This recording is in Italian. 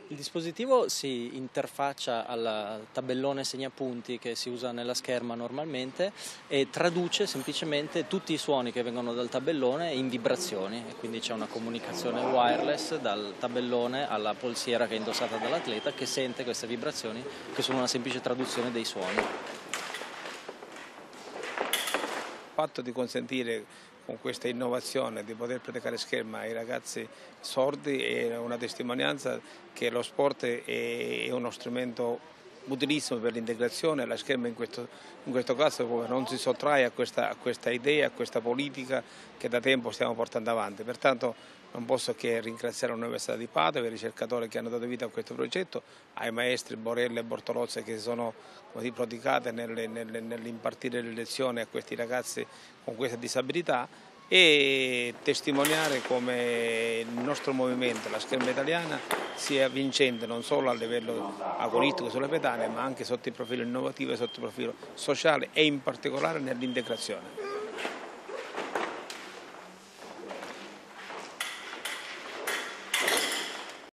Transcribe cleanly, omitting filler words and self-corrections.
Il dispositivo si interfaccia al tabellone segnapunti che si usa nella scherma normalmente e traduce semplicemente tutti i suoni che vengono dal tabellone in vibrazioni, e quindi c'è una comunicazione wireless dal tabellone alla polsiera che è indossata dall'atleta, che sente queste vibrazioni che sono una semplice traduzione dei suoni. Il fatto di consentire con questa innovazione di poter praticare scherma ai ragazzi sordi è una testimonianza che lo sport è uno strumento utilissimo per l'integrazione. La scherma in questo caso non si sottrae a questa idea, a questa politica che da tempo stiamo portando avanti. Pertanto non posso che ringraziare l'Università di Padova e i ricercatori che hanno dato vita a questo progetto, ai maestri Borella e Bortolozzi che si sono prodigati nell'impartire le lezioni a questi ragazzi con questa disabilità, e testimoniare come il nostro movimento, la scherma italiana, sia vincente non solo a livello agonistico sulle pedane, ma anche sotto il profilo innovativo e sotto il profilo sociale e in particolare nell'integrazione.